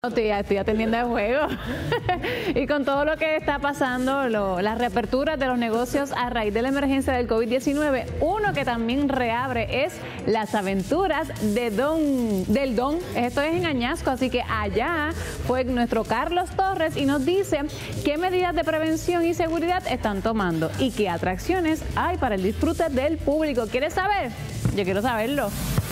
Estoy atendiendo el juego. Y con todo lo que está pasando, las reaperturas de los negocios a raíz de la emergencia del COVID-19, uno que también reabre es las aventuras del Don. Esto es en Añasco, así que allá fue nuestro Carlos Torres y nos dice qué medidas de prevención y seguridad están tomando y qué atracciones hay para el disfrute del público. ¿Quieres saber? Yo quiero saberlo.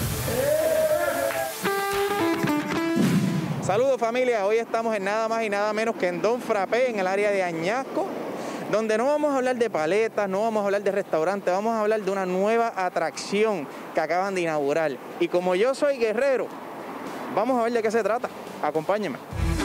Saludos familia, hoy estamos en nada más y nada menos que en Don Frappé, en el área de Añasco, donde no vamos a hablar de paletas, no vamos a hablar de restaurantes, vamos a hablar de una nueva atracción que acaban de inaugurar. Y como yo soy guerrero, vamos a ver de qué se trata. Acompáñenme.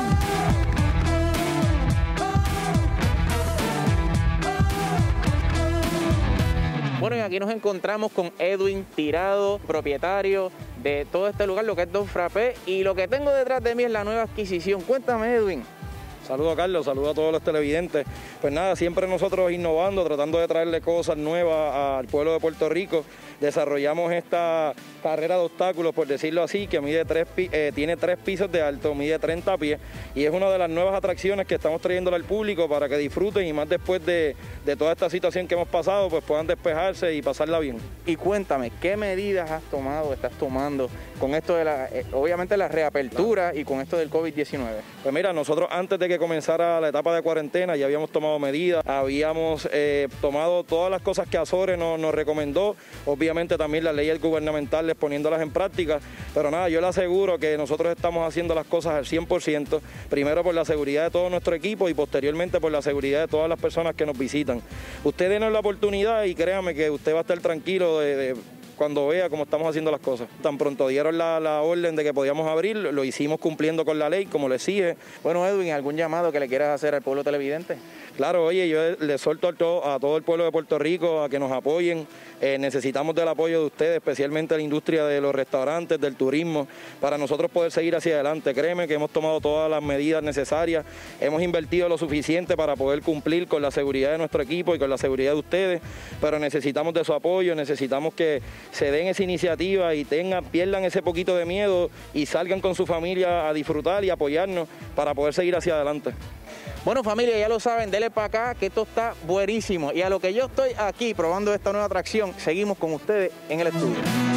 Bueno, y aquí nos encontramos con Edwin Tirado, propietario de todo este lugar, lo que es Don Frappé, y lo que tengo detrás de mí es la nueva adquisición. Cuéntame, Edwin. Saludos, Carlos, saludos a todos los televidentes. Pues nada, siempre nosotros innovando, tratando de traerle cosas nuevas al pueblo de Puerto Rico. Desarrollamos esta carrera de obstáculos, por decirlo así, que tiene 3 pisos de alto, mide 30 pies, y es una de las nuevas atracciones que estamos trayéndole al público para que disfruten, y más después de toda esta situación que hemos pasado, pues puedan despejarse y pasarla bien. Y cuéntame, ¿qué medidas estás tomando con esto de obviamente la reapertura y con esto del COVID-19? Pues mira, nosotros antes de que comenzara la etapa de cuarentena ya habíamos tomado medidas, habíamos tomado todas las cosas que Azores nos recomendó, obviamente también las leyes gubernamentales poniéndolas en práctica, pero nada, yo le aseguro que nosotros estamos haciendo las cosas al 100%, primero por la seguridad de todo nuestro equipo y posteriormente por la seguridad de todas las personas que nos visitan. Usted denos la oportunidad y créame que usted va a estar tranquilo cuando vea cómo estamos haciendo las cosas. Tan pronto dieron la orden de que podíamos abrir, lo hicimos cumpliendo con la ley, como le exige. Bueno, Edwin, ¿algún llamado que le quieras hacer al pueblo televidente? Claro, oye, yo le suelto a todo el pueblo de Puerto Rico a que nos apoyen. Necesitamos del apoyo de ustedes, especialmente la industria de los restaurantes, del turismo, para nosotros poder seguir hacia adelante. Créeme que hemos tomado todas las medidas necesarias, hemos invertido lo suficiente para poder cumplir con la seguridad de nuestro equipo y con la seguridad de ustedes, pero necesitamos de su apoyo, necesitamos que se den esa iniciativa y pierdan ese poquito de miedo y salgan con su familia a disfrutar y apoyarnos para poder seguir hacia adelante. Bueno, familia, ya lo saben, denle para acá que esto está buenísimo. Y a lo que yo estoy aquí probando esta nueva atracción, seguimos con ustedes en el estudio.